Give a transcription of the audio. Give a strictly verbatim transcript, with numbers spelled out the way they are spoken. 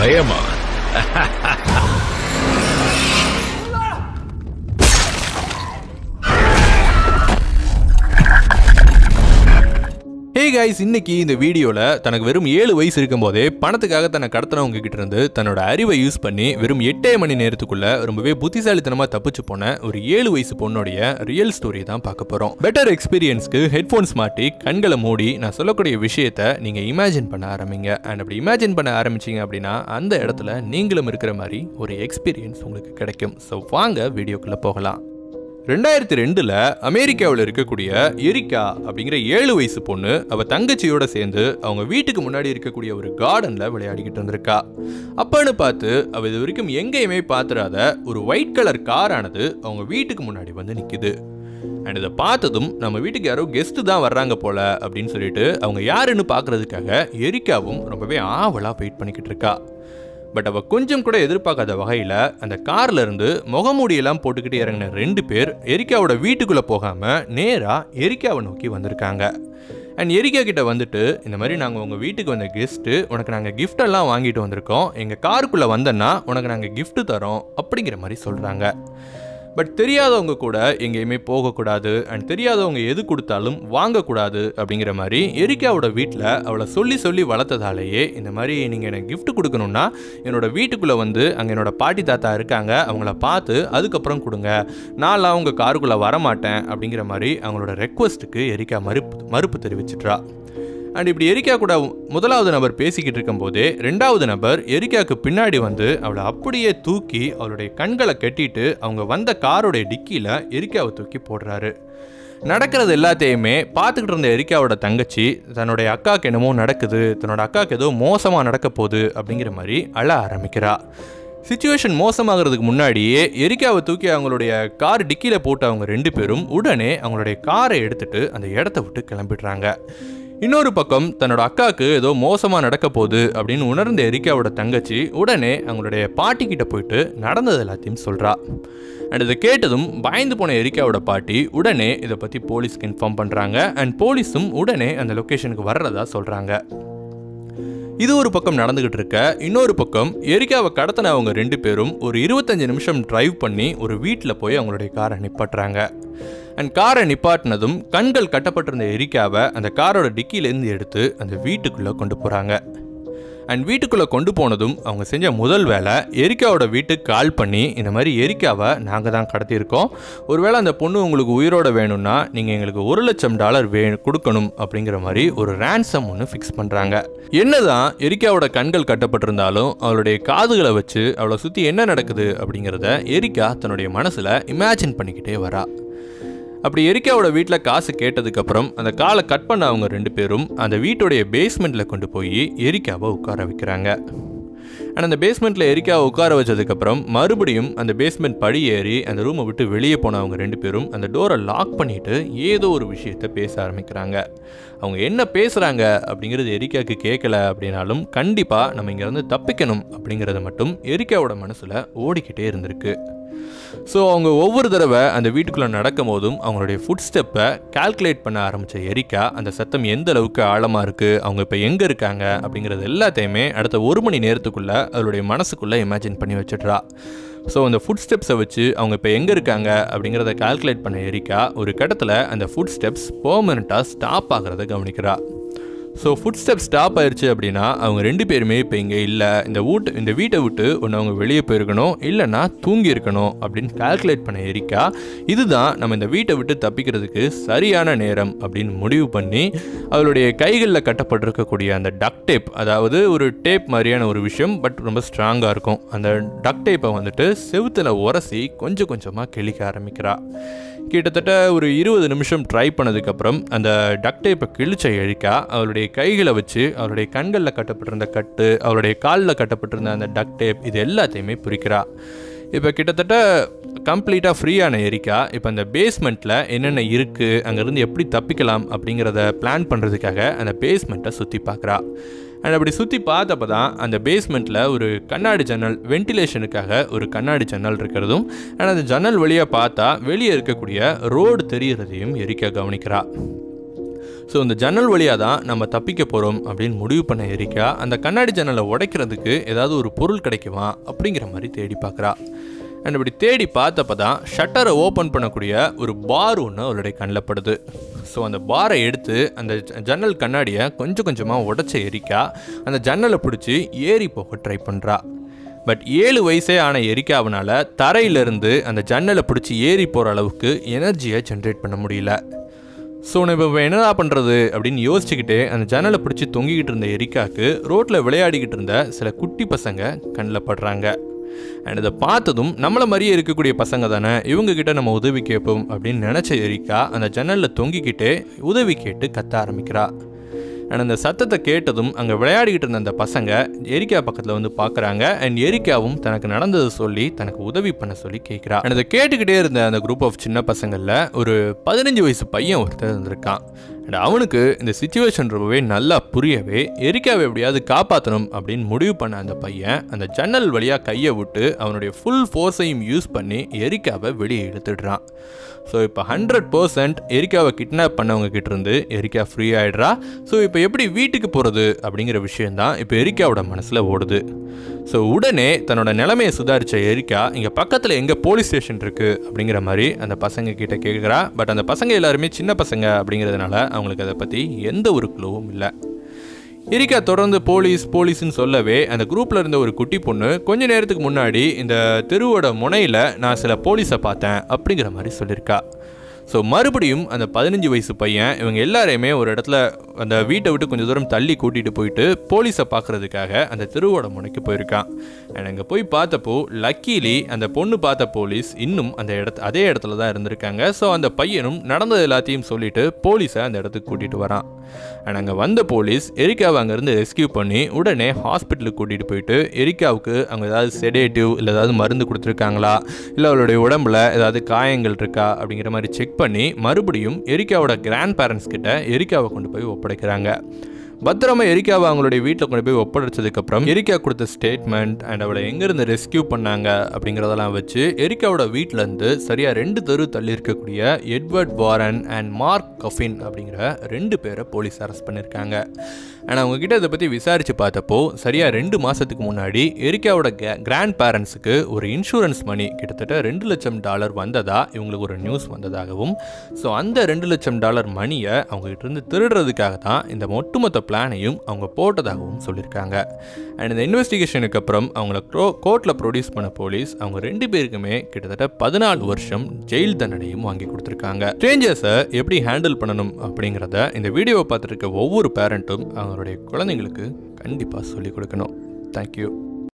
பயமா? Hey guys, இன்னைக்கு இந்த வீடியோல தனக்கு வெறும் ஏழு வயசு இருக்கும்போதே பணத்துக்காக தன்னை கடத்தினவங்க கிட்ட இருந்து தன்னோட அறிவை யூஸ் பண்ணி வெறும் எட்டே மணி நேரத்துக்குள்ள ரொம்பவே புத்திசாலித்தனமா தப்பிச்சு போன ஒரு ஏழு வயசு பொண்ணுடைய ரியல் ஸ்டோரி தான் பார்க்க போறோம். பெட்டர் எக்ஸ்பீரியன்ஸ்க்கு ஹெட்ஃபோன்ஸ் மாட்டி கண்களை மூடி நான் சொல்லக்கூடிய விஷயத்த நீங்க இமேஜின் பண்ண ஆரம்பிங்க. அண்ட் அப்படி இமேஜின் பண்ண ஆரம்பிச்சீங்க அப்படின்னா அந்த இடத்துல நீங்களும் இருக்கிற மாதிரி ஒரு எக்ஸ்பீரியன்ஸ் உங்களுக்கு கிடைக்கும். ஸோ வாங்க வீடியோக்குள்ள போகலாம். ரெண்டாயிரத்தி ரெண்டுல அமெரிக்காவில் இருக்கக்கூடிய எரிக்கா அப்படிங்கிற ஏழு வயசு பொண்ணு அவ தங்கச்சியோட சேர்ந்து அவங்க வீட்டுக்கு முன்னாடி இருக்கக்கூடிய ஒரு கார்டன்ல விளையாடிக்கிட்டு இருந்திருக்கா. அப்பன்னு பார்த்து அவ இது வரைக்கும் எங்கேயுமே பார்த்துடாத ஒரு ஒயிட் கலர் காரானது அவங்க வீட்டுக்கு முன்னாடி வந்து நிக்குது. அண்ட் இதை பார்த்ததும் நம்ம வீட்டுக்கு யாரோ கெஸ்ட் தான் வர்றாங்க போல அப்படின்னு சொல்லிட்டு அவங்க யாருன்னு பார்க்கறதுக்காக எரிக்காவும் ரொம்பவே ஆவலா வெயிட் பண்ணிக்கிட்டு இருக்கா. பட் அவ கொஞ்சம் கூட எதிர்பார்க்காத வகையில் அந்த கார்ல இருந்து முகமூடியெல்லாம் போட்டுக்கிட்டு இறங்கின ரெண்டு பேர் எரிக்காவோட வீட்டுக்குள்ளே போகாமல் நேராக எரிக்காவை நோக்கி வந்திருக்காங்க. அண்ட் எரிக்கா கிட்ட வந்துட்டு இந்த மாதிரி நாங்கள் உங்கள் வீட்டுக்கு வந்த கெஸ்ட்டு, உனக்கு நாங்கள் கிஃப்டெல்லாம் வாங்கிட்டு வந்திருக்கோம், எங்கள் காருக்குள்ளே வந்தோன்னா உனக்கு நாங்கள் கிஃப்ட்டு தரோம் அப்படிங்கிற மாதிரி சொல்கிறாங்க. பட் தெரியாதவங்க கூட எங்கேயுமே போகக்கூடாது அண்ட் தெரியாதவங்க எது கொடுத்தாலும் வாங்கக்கூடாது அப்படிங்கிற மாதிரி எரிக்காவோட வீட்டில் அவளை சொல்லி சொல்லி வளர்த்ததாலேயே இந்த மாதிரி நீங்கள் எனக்கு கிஃப்ட் கொடுக்கணுன்னா என்னோட வீட்டுக்குள்ளே வந்து அங்கே என்னோட பாட்டி தாத்தா இருக்காங்க, அவங்கள பார்த்து அதுக்கப்புறம் கொடுங்க, நான்லாம் அவங்க காருக்குள்ளே வரமாட்டேன் அப்படிங்கிற மாதிரி அவங்களோட ரெக்வஸ்ட்டுக்கு எரிக்கா மறுப்பு மறுப்பு தெரிவிச்சிட்றா. அண்ட் இப்படி எரிக்கா கூட முதலாவது நபர் பேசிக்கிட்டு இருக்கும் போதே ரெண்டாவது நபர் எரிக்காவுக்கு பின்னாடி வந்து அவளை அப்படியே தூக்கி அவளுடைய கண்களை கட்டிட்டு அவங்க வந்த காரோடைய டிக்கியில் எரிக்காவை தூக்கி போடுறாரு. நடக்கிறது எல்லாத்தையுமே பார்த்துக்கிட்டு இருந்த எரிக்காவோட தங்கச்சி தன்னுடைய அக்காவுக்கு என்னமோ நடக்குது, தன்னோட அக்காவுக்கு ஏதோ மோசமாக நடக்க போகுது அப்படிங்கிற மாதிரி அழ ஆரம்பிக்கிறா. சிச்சுவேஷன் மோசமாகிறதுக்கு முன்னாடியே எரிக்காவை தூக்கி அவங்களுடைய கார் டிக்கியில் போட்டு அவங்க ரெண்டு பேரும் உடனே அவங்களுடைய காரை எடுத்துட்டு அந்த இடத்த விட்டு கிளம்பிடுறாங்க. இன்னொரு பக்கம் தன்னோட அக்காவுக்கு ஏதோ மோசமாக நடக்க போகுது அப்படின்னு உணர்ந்த எரிக்காவோட தங்கச்சி உடனே அவங்களுடைய பாட்டிக்கிட்ட போயிட்டு நடந்தது எல்லாத்தையும் சொல்கிறா. அண்ட் இதை கேட்டதும் பயந்து போன எரிக்காவோட பாட்டி உடனே இதை பற்றி போலீஸ்க்கு இன்ஃபார்ம் பண்ணுறாங்க. அண்ட் போலீஸும் உடனே அந்த லொக்கேஷனுக்கு வர்றதா சொல்கிறாங்க. இது ஒரு பக்கம் நடந்துகிட்டு இருக்க, இன்னொரு பக்கம் எரிக்காவை கடத்தின அவங்க ரெண்டு பேரும் ஒரு இருபத்தஞ்சு நிமிஷம் டிரைவ் பண்ணி ஒரு வீட்டில் போய் அவங்களுடைய காரை நிப்பாட்டுறாங்க. அண்ட் காரை நிப்பாட்டினதும் கண்கள் கட்டப்பட்டிருந்த எரிக்காவை அந்த காரோட டிக்கிலேருந்து எடுத்து அந்த வீட்டுக்குள்ளே கொண்டு போகிறாங்க. அண்ட் வீட்டுக்குள்ளே கொண்டு போனதும் அவங்க செஞ்ச முதல் வேலை எரிக்காவோட வீட்டுக்கு கால் பண்ணி இந்த மாதிரி எரிக்காவை நாங்கள் தான் கடத்தியிருக்கோம், ஒருவேளை அந்த பொண்ணு உங்களுக்கு உயிரோட வேணும்னா நீங்கள் எங்களுக்கு ஒரு லட்சம் டாலர் வே கொடுக்கணும் அப்படிங்கிற மாதிரி ஒரு ரேன்சம் ஒன்று ஃபிக்ஸ் பண்ணுறாங்க. என்னதான் எரிக்காவோட கண்கள் கட்டப்பட்டிருந்தாலும் அவளுடைய காதுகளை வச்சு அவளை சுற்றி என்ன நடக்குது அப்படிங்கிறத எரிக்கா தன்னுடைய மனசில் இமேஜின் பண்ணிக்கிட்டே வரா. அப்படி எரிக்காவோட வீட்டில் காசு கேட்டதுக்கப்புறம் அந்த காலை கட் பண்ண அவங்க ரெண்டு பேரும் அந்த வீட்டுடைய பேஸ்மெண்ட்டில் கொண்டு போய் எரிக்காவை உட்கார வைக்கிறாங்க. ஆனால் அந்த பேஸ்மெண்ட்டில் எரிக்காவை உட்கார வச்சதுக்கப்புறம் மறுபடியும் அந்த பேஸ்மெண்ட் படி ஏறி அந்த ரூமை விட்டு வெளியே போன அவங்க ரெண்டு பேரும் அந்த டோரை லாக் பண்ணிவிட்டு ஏதோ ஒரு விஷயத்தை பேச ஆரம்பிக்கிறாங்க. அவங்க என்ன பேசுகிறாங்க அப்படிங்கிறது எரிக்காவுக்கு கேட்கல அப்படின்னாலும் கண்டிப்பாக நம்ம இங்கேருந்து தப்பிக்கணும் அப்படிங்கிறத மட்டும் எரிக்காவோட மனசில் ஓடிக்கிட்டே இருந்திருக்கு. ஸோ அவங்க ஒவ்வொரு தடவை அந்த வீட்டுக்குள்ளே நடக்கும் போதும் அவங்களுடைய ஃபுட் ஸ்டெப்பை கால்குலேட் பண்ண ஆரம்பித்த எரிக்கா அந்த சத்தம் எந்த அளவுக்கு ஆழமாக இருக்குது, அவங்க இப்போ எங்கே இருக்காங்க அப்படிங்கிறது எல்லாத்தையுமே அடுத்த ஒரு மணி நேரத்துக்குள்ளே அவளுடைய மனசுக்குள்ளே இமேஜின் பண்ணி வச்சுட்றா. ஸோ அந்த ஃபுட் ஸ்டெப்ஸை வச்சு அவங்க இப்போ எங்கே இருக்காங்க அப்படிங்கிறத கால்குலேட் பண்ண எரிக்கா ஒரு கட்டத்தில் அந்த ஃபுட் ஸ்டெப்ஸ் பெர்மனண்ட்டாக ஸ்டாப் ஆகிறத கவனிக்கிறா. ஸோ ஃபுட் ஸ்டெப் ஸ்டாப் ஆயிடுச்சு அப்படின்னா அவங்க ரெண்டு பேருமே இப்போ இங்கே இல்லை, இந்த வீட்டு இந்த வீட்டை விட்டு ஒன்று அவங்க வெளியே போயிருக்கணும், இல்லைன்னா தூங்கி இருக்கணும் அப்படின்னு கால்குலேட் பண்ண எரிக்கா இதுதான் நம்ம இந்த வீட்டை விட்டு தப்பிக்கிறதுக்கு சரியான நேரம் அப்படின்னு முடிவு பண்ணி அவளுடைய கைகளில் கட்டப்பட்டிருக்கக்கூடிய அந்த டக் டேப், அதாவது ஒரு டேப் மாதிரியான ஒரு விஷயம் பட் ரொம்ப ஸ்ட்ராங்காக இருக்கும், அந்த டக் டேப்பை வந்துட்டு செவுத்தில் உரசி கொஞ்சம் கொஞ்சமாக கிழிக்க ஆரம்பிக்கிறா. கிட்டத்தட்ட ஒரு இருபது நிமிஷம் ட்ரை பண்ணதுக்கப்புறம் அந்த டக் டேப்பை கிழிச்ச எரிக்கா அவளுடைய கைகளை வச்சு அவளுடைய கண்களில் கட்டப்பட்டிருந்த கட்டு, அவளுடைய காலில் கட்டப்பட்டிருந்த அந்த டக் டேப் இது எல்லாத்தையுமே பிரிக்கிறா. இப்போ கிட்டத்தட்ட கம்ப்ளீட்டாக ஃப்ரீயான எரிக்கா இப்போ அந்த பேஸ்மெண்ட்டில் என்னென்ன இருக்குது, அங்கேருந்து எப்படி தப்பிக்கலாம் அப்படிங்கிறத பிளான் பண்ணுறதுக்காக அந்த பேஸ்மெண்ட்டை சுற்றி பார்க்குறா. அண்ட் அப்படி சுற்றி பார்த்தப்போ தான் அந்த பேஸ்மெண்ட்டில் ஒரு கண்ணாடி ஜன்னல், வென்டிலேஷனுக்காக ஒரு கண்ணாடி ஜன்னல் இருக்கிறதும் அண்ட் அந்த ஜன்னல் வழியாக பார்த்தா வெளியே இருக்கக்கூடிய ரோடு தெரிகிறதையும் எரிக்கா கவனிக்கிறா. ஸோ இந்த ஜன்னல் வழியாக தான் நம்ம தப்பிக்க போகிறோம் அப்படின்னு முடிவு பண்ண எரிக்கா அந்த கண்ணாடி ஜன்னலை உடைக்கிறதுக்கு ஏதாவது ஒரு பொருள் கிடைக்குமா அப்படிங்கிற மாதிரி தேடி பார்க்குறா. அண்ட் இப்படி தேடி பார்த்தப்ப தான் ஷட்டரை ஓப்பன் பண்ணக்கூடிய ஒரு பார் ஒன்று அவளுடைய கண்ணில் படுது. ஸோ அந்த பாரை எடுத்து அந்த ஜன்னல் கண்ணாடியை கொஞ்சம் கொஞ்சமாக உடைச்ச எரிக்கா அந்த ஜன்னலை பிடிச்சி ஏறி போக ட்ரை பண்ணுறா. பட் ஏழு வயசே ஆன எரிக்காவனால தரையிலிருந்து அந்த ஜன்னலை பிடிச்சி ஏறி போகிற அளவுக்கு எனர்ஜியை ஜென்ரேட் பண்ண முடியல. ஸோ நான் இப்போ என்னடா பண்ணுறது அப்படின்னு யோசிச்சுக்கிட்டே அந்த ஜன்னலை பிடிச்சி தொங்கிக்கிட்டு இருந்த எரிக்காவுக்கு ரோட்டில் விளையாடிக்கிட்டு இருந்த சில குட்டி பசங்க கண்ணில் படுறாங்க. அண்ட் இதை பார்த்ததும் நம்மளை மாதிரியே இருக்கக்கூடிய பசங்க தானே, இவங்ககிட்ட நம்ம உதவி கேட்போம் அப்படின்னு நினச்ச எரிக்கா அந்த ஜன்னலில் தொங்கிக்கிட்டே உதவி கேட்டு கத்த ஆரம்பிக்கிறா. அண்ட் அந்த சத்தத்தை கேட்டதும் அங்கே விளையாடிக்கிட்டு இருந்த அந்த பசங்க எரிக்கா பக்கத்தில் வந்து பார்க்குறாங்க. அண்ட் எரிக்காவும் தனக்கு நடந்ததை சொல்லி தனக்கு உதவி பண்ண சொல்லி கேட்குறா. அண்ட் அதை கேட்டுக்கிட்டே இருந்த அந்த குரூப் ஆஃப் சின்ன பசங்களில் ஒரு பதினஞ்சு வயசு பையன் ஒருத்தர் இருந்திருக்கான். அண்ட் அவனுக்கு இந்த சிச்சுவேஷன் ரொம்பவே நல்லா புரியவே எரிக்காவை எப்படியாவது காப்பாற்றணும் அப்படின்னு முடிவு பண்ண அந்த பையன் அந்த ஜன்னல் வழியாக கையை விட்டு அவனுடைய ஃபுல் ஃபோர்ஸையும் யூஸ் பண்ணி எரிக்காவை வெளியே இழுத்துடுறான். ஸோ இப்போ ஹண்ட்ரட் பர்சன்ட் எரிக்காவை கிட்னாப் பண்ணவங்க கிட்டேருந்து எரிக்கா ஃப்ரீ ஆகிடுறா. ஸோ இப்போ எப்படி வீட்டுக்கு போகிறது அப்படிங்கிற விஷயந்தான் இப்போ எரிக்காவோட மனசில் ஓடுது. ஸோ உடனே தன்னோட நிலைமையை சுதாரித்த எரிக்கா இங்கே பக்கத்தில் எங்கே போலீஸ் ஸ்டேஷன் இருக்குது அப்படிங்கிற மாதிரி அந்த பசங்க கிட்ட கேட்குறா. பட் அந்த பசங்க எல்லாருமே சின்ன பசங்க அப்படிங்கிறதுனால அவங்களுக்கு அதை பற்றி எந்த ஒரு க்ளூவும் இல்லை. எரிக்கா தொடர்ந்து போலீஸ் போலீஸ்ன்னு சொல்லவே அந்த குரூப்பில் இருந்த ஒரு குட்டி பொண்ணு கொஞ்ச நேரத்துக்கு முன்னாடி இந்த தெருவோட முனையில் நான் சில போலீஸை பார்த்தேன் அப்படிங்கிற மாதிரி சொல்லியிருக்கா. ஸோ மறுபடியும் அந்த பதினஞ்சு வயசு பையன் இவங்க எல்லாரையுமே ஒரு இடத்துல அந்த வீட்டை விட்டு கொஞ்சம் தூரம் தள்ளி கூட்டிகிட்டு போயிட்டு போலீஸை பார்க்குறதுக்காக அந்த தெருவோட முனைக்கு போயிருக்கான். அண்ட் அங்கே போய் பார்த்தப்போ லக்கீலி அந்த பொண்ணு பார்த்த போலீஸ் இன்னும் அந்த இடத்து அதே இடத்துல தான் இருந்திருக்காங்க. ஸோ அந்த பையனும் நடந்தது எல்லாத்தையும் சொல்லிட்டு போலீஸை அந்த இடத்துக்கு கூட்டிகிட்டு வரான். அண்ட் அங்கே வந்த போலீஸ் எரிக்காவை அங்கேருந்து ரெஸ்கியூ பண்ணி உடனே ஹாஸ்பிட்டலுக்கு கூட்டிகிட்டு போயிட்டு எரிக்காவுக்கு அவங்க ஏதாவது செடேட்டிவ் இல்லை ஏதாவது மருந்து கொடுத்துருக்காங்களா, இல்லை அவளுடைய உடம்புல ஏதாவது காயங்கள் இருக்கா அப்படிங்கிற மாதிரி செக் பண்ணி மறுபடியும் எரிக்காவோட கிராண்ட் பேரண்ட்ஸ் கிட்ட எரிக்காவை கொண்டு போய் ஒப்படைக்கிறாங்க. பத்திரமா எரிக்காவை அவங்களுடைய வீட்டில் கொண்டு போய் ஒப்படைச்சதுக்கப்புறம் எரிக்கா கொடுத்த ஸ்டேட்மெண்ட் அண்ட் அவளை எங்கேருந்து ரெஸ்கியூ பண்ணாங்க அப்படிங்கிறதெல்லாம் வச்சு எரிக்காவோட வீட்டிலேருந்து சரியாக ரெண்டு தெரு தள்ளி இருக்கக்கூடிய Edward Warren and Mark Caffin அப்படிங்கிற ரெண்டு பேரை போலீஸ் அரெஸ்ட் பண்ணியிருக்காங்க. அண்ட் அவங்கக்கிட்ட இதை பற்றி விசாரித்து பார்த்தப்போ சரியாக ரெண்டு மாதத்துக்கு முன்னாடி எரிக்காவோட கிராண்ட் பேரண்ட்ஸுக்கு ஒரு இன்சூரன்ஸ் மணி கிட்டத்தட்ட ரெண்டு லட்சம் டாலர் வந்ததா இவங்களுக்கு ஒரு நியூஸ் வந்ததாகவும், ஸோ அந்த ரெண்டு லட்சம் டாலர் மணியை அவங்ககிட்ட இருந்து திருடுறதுக்காக தான் இந்த ஒட்டுமொத்த பிளானையும் அவங்க போட்டதாகவும் சொல்லியிருக்காங்க. அண்ட் இந்த இன்வெஸ்டிகேஷனுக்கு அப்புறம் அவங்கள கோர்ட்டில் ப்ரொடியூஸ் பண்ண போலீஸ் அவங்க ரெண்டு பேருக்குமே கிட்டத்தட்ட பதினாலு வருஷம் ஜெயில் தண்டனையும் வாங்கி கொடுத்துருக்காங்க. ஸ்ட்ரேஞ்சர்ஸை எப்படி ஹேண்டில் பண்ணணும் அப்படிங்கிறத இந்த வீடியோவை பார்த்துருக்க ஒவ்வொரு பேரண்ட்டும் அவங்களுடைய குழந்தைங்களுக்கு கண்டிப்பாக சொல்லிக் கொடுக்கணும். தேங்க்யூ.